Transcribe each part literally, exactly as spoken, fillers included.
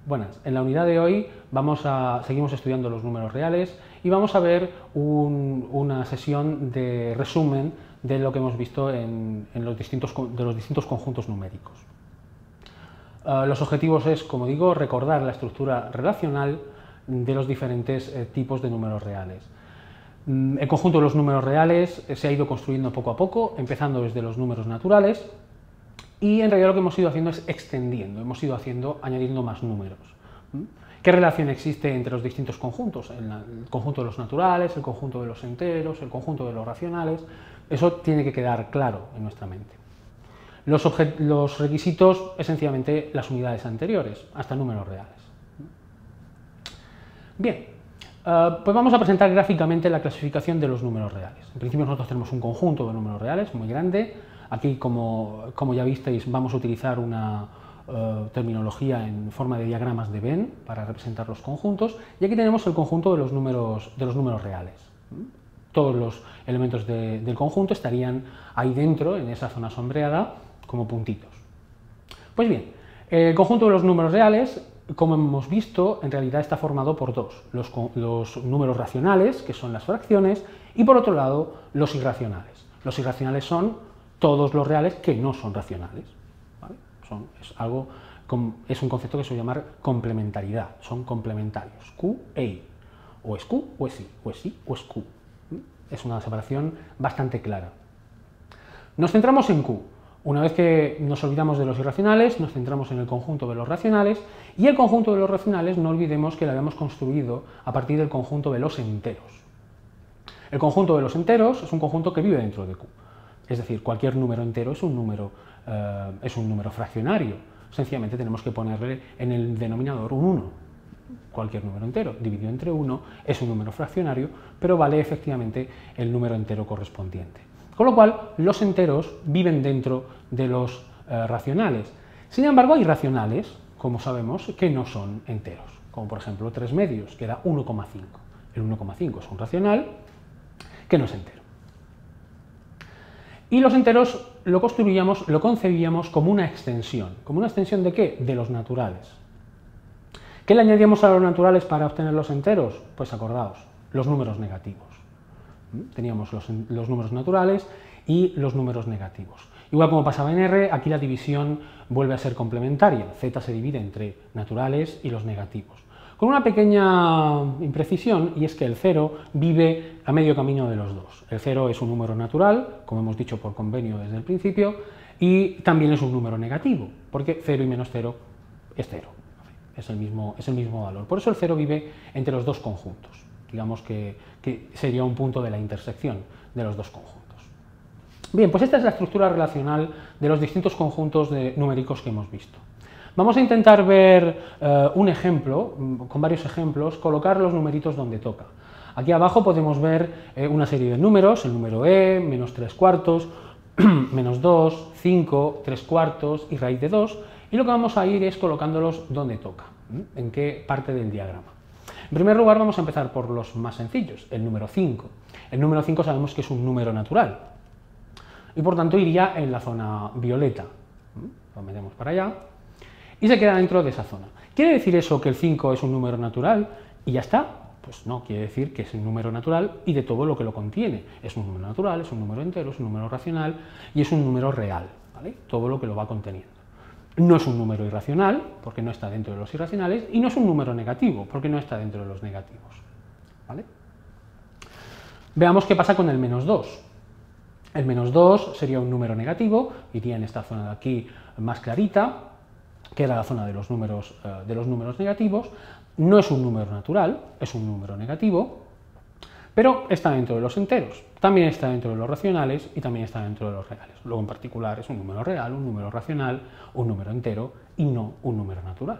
Buenas. En la unidad de hoy vamos a, seguimos estudiando los números reales y vamos a ver un, una sesión de resumen de lo que hemos visto en, en los distintos, de los distintos conjuntos numéricos. Uh, los objetivos es, como digo, recordar la estructura relacional de los diferentes eh, tipos de números reales. Mm, el conjunto de los números reales eh, se ha ido construyendo poco a poco, empezando desde los números naturales, y en realidad lo que hemos ido haciendo es extendiendo, hemos ido haciendo, añadiendo más números. ¿Qué relación existe entre los distintos conjuntos? El, el conjunto de los naturales, el conjunto de los enteros, el conjunto de los racionales. Eso tiene que quedar claro en nuestra mente. Los, los requisitos, esencialmente, las unidades anteriores, hasta números reales. Bien, uh, pues vamos a presentar gráficamente la clasificación de los números reales. En principio nosotros tenemos un conjunto de números reales muy grande. Aquí, como, como ya visteis, vamos a utilizar una uh, terminología en forma de diagramas de Venn para representar los conjuntos, y aquí tenemos el conjunto de los números, de los números reales. Todos los elementos de, del conjunto estarían ahí dentro, en esa zona sombreada, como puntitos. Pues bien, el conjunto de los números reales, como hemos visto, en realidad está formado por dos, los, los números racionales, que son las fracciones, y por otro lado, los irracionales. Los irracionales son todos los reales que no son racionales. ¿Vale? Son, es, algo, es un concepto que se suele llamar complementariedad, son complementarios, Q e I. O es Q o es I, o es I o es Q. Es una separación bastante clara. Nos centramos en Q. Una vez que nos olvidamos de los irracionales, nos centramos en el conjunto de los racionales, y el conjunto de los racionales no olvidemos que lo habíamos construido a partir del conjunto de los enteros. El conjunto de los enteros es un conjunto que vive dentro de Q. Es decir, cualquier número entero es un número, eh, es un número fraccionario. Sencillamente tenemos que ponerle en el denominador un uno. Cualquier número entero dividido entre uno es un número fraccionario, pero vale efectivamente el número entero correspondiente. Con lo cual, los enteros viven dentro de los eh, racionales. Sin embargo, hay racionales, como sabemos, que no son enteros, como por ejemplo tres medios, que da uno coma cinco. El uno coma cinco es un racional que no es entero. Y los enteros lo construíamos, lo concebíamos como una extensión. ¿Como una extensión de qué? De los naturales. ¿Qué le añadíamos a los naturales para obtener los enteros? Pues acordaos, los números negativos. Teníamos los, los números naturales y los números negativos. Igual como pasaba en R, aquí la división vuelve a ser complementaria. Z se divide entre naturales y los negativos. Con una pequeña imprecisión, y es que el cero vive a medio camino de los dos. El cero es un número natural, como hemos dicho por convenio desde el principio, y también es un número negativo, porque cero y menos cero es cero. Es el mismo, es el mismo valor. Por eso el cero vive entre los dos conjuntos. Digamos que, que sería un punto de la intersección de los dos conjuntos. Bien, pues esta es la estructura relacional de los distintos conjuntos de numéricos que hemos visto. Vamos a intentar ver uh, un ejemplo, con varios ejemplos, colocar los numeritos donde toca. Aquí abajo podemos ver eh, una serie de números, el número e, menos tres cuartos, menos dos, cinco, tres cuartos y raíz de dos, y lo que vamos a ir es colocándolos donde toca, ¿eh? En qué parte del diagrama. En primer lugar vamos a empezar por los más sencillos, el número cinco. El número cinco sabemos que es un número natural, y por tanto iría en la zona violeta. Lo metemos para allá. Y se queda dentro de esa zona. ¿Quiere decir eso que el cinco es un número natural y ya está? Pues no, quiere decir que es un número natural y de todo lo que lo contiene. Es un número natural, es un número entero, es un número racional y es un número real, ¿vale? Todo lo que lo va conteniendo. No es un número irracional, porque no está dentro de los irracionales, y no es un número negativo, porque no está dentro de los negativos, ¿vale? Veamos qué pasa con el menos dos. El menos dos sería un número negativo, iría en esta zona de aquí más clarita, que era la zona de los números, uh, de los números negativos. No es un número natural, es un número negativo, pero está dentro de los enteros, también está dentro de los racionales y también está dentro de los reales. Luego en particular es un número real, un número racional, un número entero y no un número natural.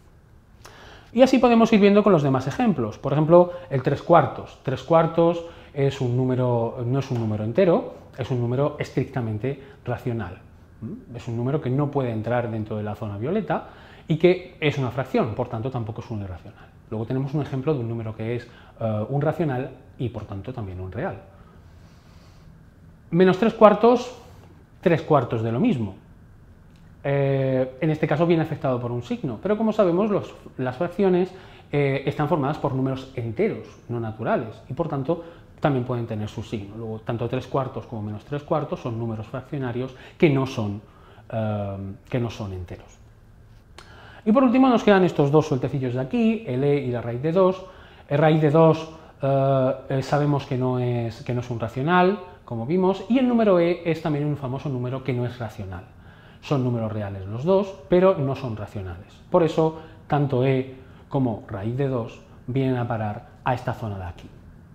Y así podemos ir viendo con los demás ejemplos. Por ejemplo, el tres cuartos. tres cuartos es un número, no es un número entero, es un número estrictamente racional. Es un número que no puede entrar dentro de la zona violeta y que es una fracción, por tanto tampoco es un irracional. Luego tenemos un ejemplo de un número que es uh, un racional y por tanto también un real. Menos tres cuartos, tres cuartos de lo mismo. eh, en este caso viene afectado por un signo, pero como sabemos los, las fracciones eh, están formadas por números enteros, no naturales, y por tanto también pueden tener su signo. Luego, tanto tres cuartos como menos tres cuartos son números fraccionarios que no son, eh, que no son enteros. Y por último nos quedan estos dos sueltecillos de aquí, el e y la raíz de dos. El raíz de dos eh, sabemos que no, es, que no es un racional, como vimos, y el número e es también un famoso número que no es racional. Son números reales los dos, pero no son racionales. Por eso, tanto e como raíz de dos vienen a parar a esta zona de aquí.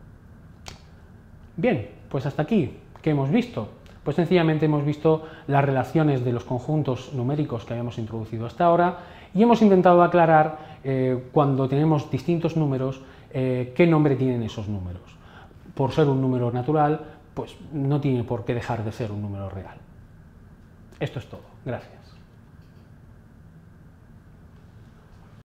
Bien, pues hasta aquí, ¿qué hemos visto? Pues sencillamente hemos visto las relaciones de los conjuntos numéricos que habíamos introducido hasta ahora y hemos intentado aclarar eh, cuando tenemos distintos números eh, qué nombre tienen esos números. Por ser un número natural, pues no tiene por qué dejar de ser un número real. Esto es todo. Gracias.